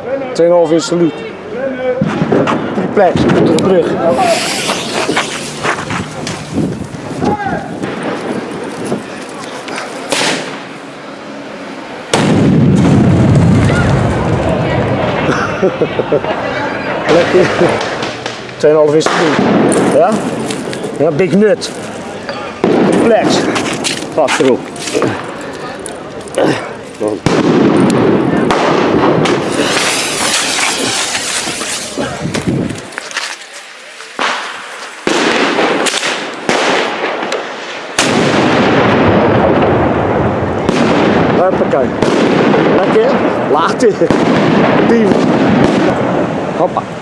2,5 in Salute. Triplex, onder de brug. Lekker. 2,5 in Salute. Ja? Ja, big nut. Triplex. Vast erop. Hoppakee. Lekker. Later. Hoppa.